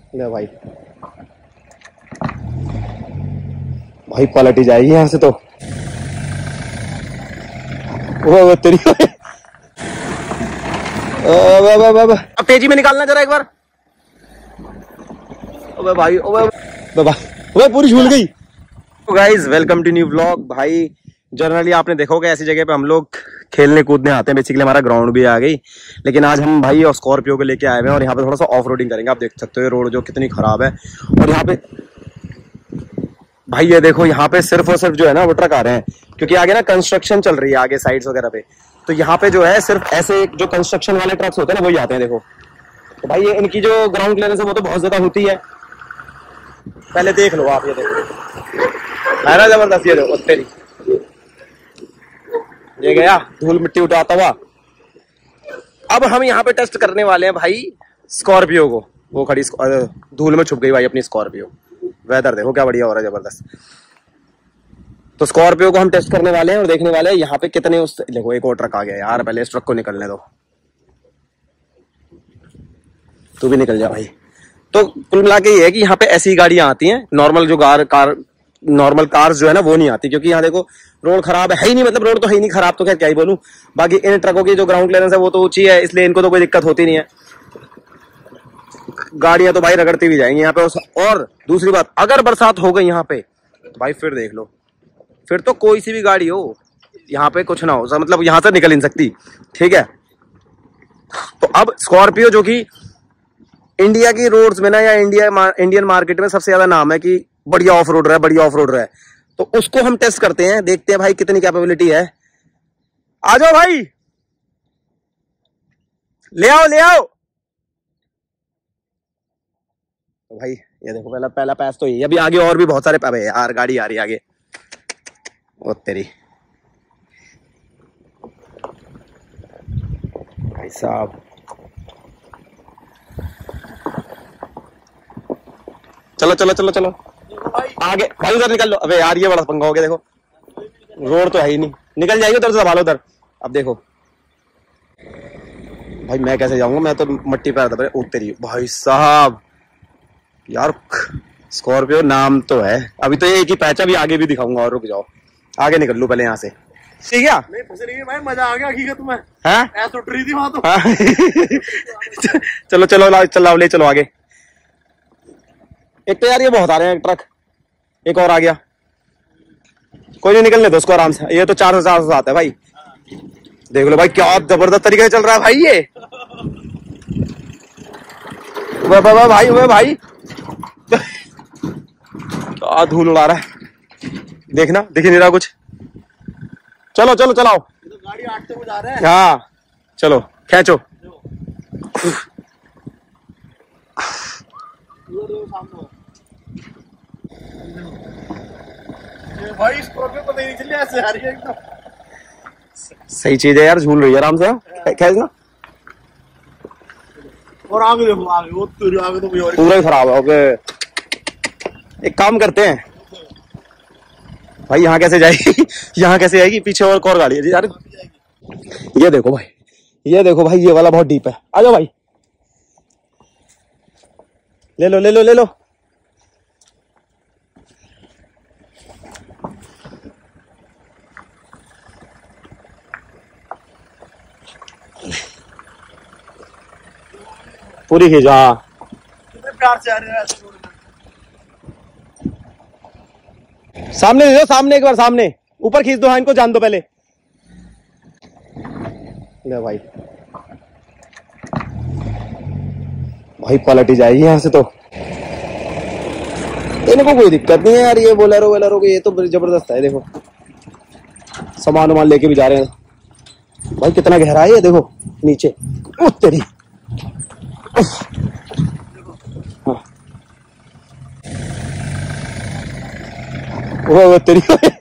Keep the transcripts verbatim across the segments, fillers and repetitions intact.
ले भाई भाई पलट ही जाएगी यहाँ से तो। वो वो तेरी अब तेजी में निकालना जरा एक बार। ओबे भाई ओबे ओबे ओबे पूरी झूल गई। Guys welcome to new vlog. भाई जनरली आपने देखोगे ऐसी जगह पे हम लोग खेलने कूदने आते हैं। बेसिकली हमारा ग्राउंड भी आ गई, लेकिन आज हम भाई और स्कॉर्पियो को लेके आए हुए हैं और यहाँ पे थोड़ा सा ऑफ रोडिंग करेंगे। आप देख सकते हो रोड जो कितनी खराब है। और यहाँ पे भाई ये देखो, यहाँ पे सिर्फ और सिर्फ जो है ना वो ट्रक आ रहे हैं, क्योंकि आगे ना कंस्ट्रक्शन चल रही है आगे साइड्स वगैरह पे। तो यहाँ पे जो है सिर्फ ऐसे जो कंस्ट्रक्शन वाले ट्रक्स होते हैं ना वही आते हैं। देखो तो भाई ये इनकी जो ग्राउंड क्लियरेंस है वो तो बहुत ज्यादा होती है। पहले देख लो आप, ये देखो है ना जबरदस्त। ये देखो तेरी ये गया धूल मिट्टी उठाता हुआ। अब हम यहाँ पे टेस्ट करने वाले हैं भाई स्कॉर्पियो को। वो खड़ी धूल में छुप गई भाई अपनी स्कॉर्पियो। वेदर देखो क्या बढ़िया हो रहा है, जबरदस्त। तो स्कॉर्पियो को हम टेस्ट करने वाले हैं और देखने वाले हैं यहाँ पे कितने उस। देखो एक और ट्रक आ गया यार, पहले इस ट्रक को निकलने दो। तू भी निकल जा भाई। तो कुल मिला के ये है कि यहाँ पे ऐसी गाड़ियां आती हैं, नॉर्मल जो कार कार नॉर्मल कार्स जो है ना वो नहीं आती, क्योंकि यहाँ देखो रोड खराब है ही नहीं। मतलब रोड तो है ही नहीं खराब, तो खैर क्या ही बोलूं। बाकी इन ट्रकों की जो ग्राउंड क्लियरेंस है वो तो ऊंची है, इसलिए इनको तो कोई दिक्कत होती नहीं है। गाड़ियां तो भाई रगड़ती भी जाएंगी यहाँ पे। और दूसरी बात, अगर बरसात हो गई यहाँ पे तो भाई फिर देख लो, फिर तो कोई सी भी गाड़ी हो यहाँ पे कुछ ना हो, मतलब यहाँ से निकल नहीं सकती। ठीक है, तो अब स्कॉर्पियो जो कि इंडिया की रोड्स में ना या इंडिया इंडियन मार्केट में सबसे ज्यादा नाम है कि बढ़िया ऑफ रोड रहा है, बढ़िया ऑफ रोड रहा है, तो उसको हम टेस्ट करते हैं, देखते हैं भाई कितनी कैपेबिलिटी है। आ जाओ भाई, ले आओ ले आओ। तो भाई ये देखो पहला पहला पैस तो ये, अभी आगे और भी बहुत सारे पैसे यार। गाड़ी आ रही है आगे, ओ तेरी भाई साहब। चलो चलो चलो चलो आगे भाई, उधर निकल लो। अबे यार ये बड़ा पंगा हो गया। देखो रोड तो है ही नहीं, निकल जाएगी उधर से, संभालो उधर। अब देखो भाई मैं कैसे जाऊंगा, मैं तो मट्टी पे आता। ओ तेरी भाई साहब यार, स्कॉर्पियो नाम तो है। अभी तो एक ही पैच, अभी आगे भी दिखाऊंगा। और रुक जाओ, आगे निकल लूं पहले यहाँ से। ठीक है नहीं फंस रही है भाई, मजा आ गया हकीकत में। हैं ऐसे उठ रही थी वहां तो। चलो चलो चलो ले चलो आगे। एक तो यार ये बहुत आ रहे हैं ट्रक, एक और आ गया। कोई नहीं, निकलने दो उसको आराम से। ये तो चार सौ चार सौ आता है भाई। देख लो भाई क्या जबरदस्त तरीके से चल रहा है भाई ये। वे वे भाई वे भाई क्या धूल उड़ा रहा है, देखना दिख नहीं रहा कुछ। चलो चलो चलाओ, तो गाड़ी आटते हुए जा रहा है। हाँ चलो खींचो। भाई स्कॉर्पियो पता ही नहीं चली ऐसे आ रही है एकदम। सही चीज है यार, झूल रही है आराम से। खींचना और आगे देखो, आगे वो तो आगे तो पूरा ही खराब है। ओके एक काम करते हैं भाई, यहाँ कैसे जाएगी यहाँ कैसे आएगी, पीछे और और गाड़ी है यार। ये देखो भाई, ये देखो भाई, ये वाला बहुत डीप है। आ जाओ भाई, ले लो ले लो ले लो। पूरी खींचा। प्यार से आ रहे हैं। सामने दे दो, सामने एक बार, सामने ऊपर खींच दो। हाँ इनको जान दो पहले। ले भाई भाई पलट ही जाएगी यहाँ से तो। इनको कोई दिक्कत नहीं है यार, ये बोलेरो वोलेरो को ये तो जबरदस्त है। देखो सामान वामान लेके भी जा रहे हैं भाई। कितना गहरा है ये देखो नीचे। ओ तेरी हाँ। वो तेरी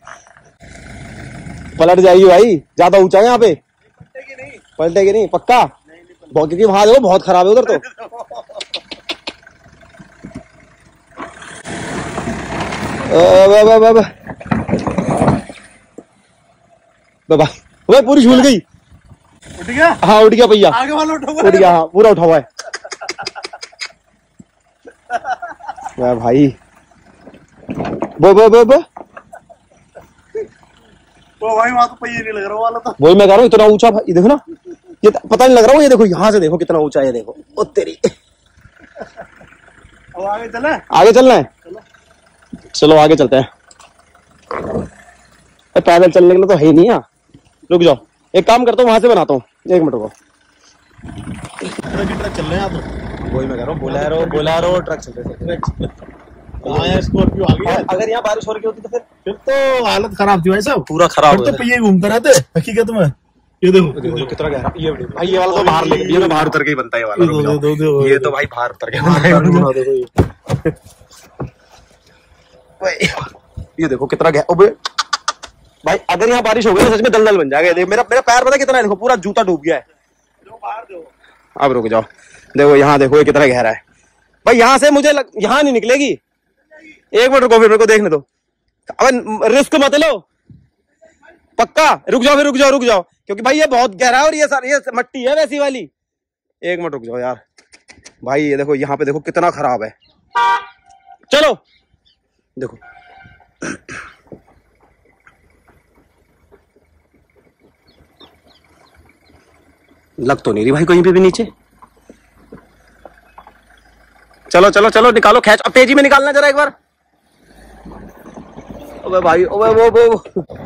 पलट जाएगी भाई, ज्यादा ऊंचा है यहाँ पे। पलटेगी नहीं, पलटेगी नहीं पक्का। बहुत, क्योंकि वहां देखो बहुत खराब है उधर तो। भाई पूरी झूल गई। उठ गया? हाँ उठ गया भैया, आगे वाला उठ गया। हाँ पूरा उठा हुआ है। वाह भाई, वो वो वो वो वो भाई वहां तो पहिए नहीं लग रहा वाला था। वही मैं कह रहा हूँ, इतना ऊंचा भाई देखो ना, ये पता नहीं लग रहा हूँ। ये देखो यहाँ से देखो कितना ऊंचा है, देखो ओ तेरी। अब आगे चले, आगे चलना है, चलो चलो आगे चलते हैं। पैदल चलने के लिए तो है ही नहीं। यहाँ रुक जाओ, एक काम करता हूँ, वहां से बनाता हूँ, एक मिनट रुको। ट्रक चल रहे हैं तो वही मैं कह रहा हूँ, बोलेरो बोलेरो ट्रक चल रहे थे। हाँ स्कॉर्पियो आ गई। अगर यहाँ बारिश हो रही होती तो फिर फिर तो हालत खराब थी भाई साहब, पूरा खराब हो तो पहिए घूमते रहते हकीकत में। ये देखो देखो कितना गहरा ये भाई, ये वाला तो बाहर लेके, ये तो बाहर उतर के ही बनता है ये वाला। दो, दो, दो, दो, ये तो भाई बाहर उतर के बनता है। ये देखो कितना गहरा भाई, अगर यहाँ बारिश हो गई तो सच में दलदल बन जाएगा। देखो मेरा मेरा पैर पता कितना है, देखो पूरा जूता डूब गया है। अब रुक जाओ, देखो यहाँ देखो ये कितना गहरा है भाई। यहाँ से मुझे लग... यहाँ नहीं निकलेगी। एक मिनट रुको, फिर मेरे को देखने दो। अब रिस्क मत लो, पक्का रुक जाओ, फिर रुक जाओ रुक जाओ, क्योंकि भाई ये बहुत गहरा है और ये सारी ये मट्टी है वैसी वाली। एक मिनट रुक जाओ यार भाई, ये देखो यहाँ पे देखो कितना खराब है। चलो देखो लग तो नहीं रही भाई कहीं पे भी नीचे। चलो चलो चलो निकालो, खैच, अब तेजी में निकालना जरा एक बार। ओबे भाई, ओबे वो वो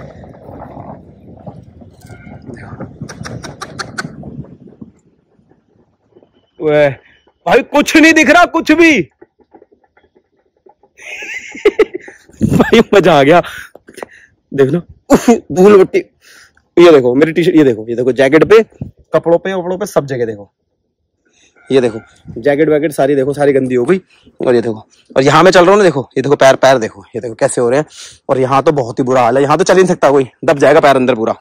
वे भाई कुछ नहीं दिख रहा, कुछ भी। भाई मजा आ गया, देख लो धूल मिट्टी। ये देखो मेरी टी शर्ट, ये देखो, ये देखो जैकेट पे, कपड़ों पे कपड़ों पे सब जगह देखो। ये देखो जैकेट वैकेट सारी देखो, सारी गंदी हो गई। और ये देखो, और यहाँ मैं चल रहा हूँ ना, देखो ये देखो पैर पैर देखो, ये देखो कैसे हो रहे हैं। और यहाँ तो बहुत ही बुरा हाल है, यहाँ तो चल ही नहीं सकता कोई, दब जाएगा पैर अंदर पूरा।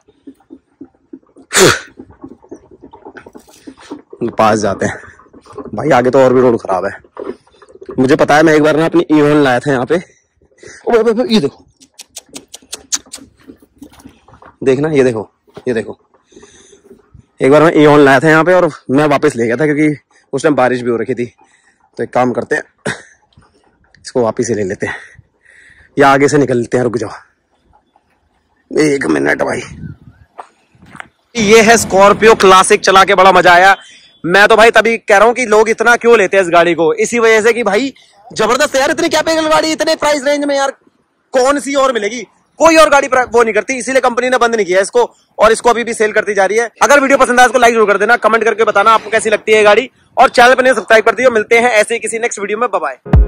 पास जाते हैं भाई, आगे तो और भी रोड खराब है। मुझे पता है, मैं एक बार ना अपनी ईवन लाया था यहाँ पे। ओ भाई, भाई, ये देखो देखना, ये देखो ये देखो, एक बार मैं ईवन लाया था यहाँ पे और मैं वापस ले गया था क्योंकि उस टाइम बारिश भी हो रखी थी। तो एक काम करते हैं, इसको वापस ही ले लेते हैं या आगे से निकलते हैं। रुक जाओ एक मिनट भाई। ये है स्कॉर्पियो क्लासिक, चला के बड़ा मजा आया। मैं तो भाई तभी कह रहा हूँ कि लोग इतना क्यों लेते हैं इस गाड़ी को, इसी वजह से कि भाई जबरदस्त है यार। इतनी कैपेबल गाड़ी इतने प्राइस रेंज में यार कौन सी और मिलेगी, कोई और गाड़ी वो नहीं करती, इसीलिए कंपनी ने बंद नहीं किया इसको, और इसको अभी भी सेल करती जा रही है। अगर वीडियो पसंद आए इसको लाइक जरूर कर देना, कमेंट करके बताना आपको कैसी लगती है गाड़ी, और चैनल पर नहीं सब्सक्राइब कर दियो। मिलते हैं ऐसे ही किसी नेक्स्ट वीडियो में, बाय बाय।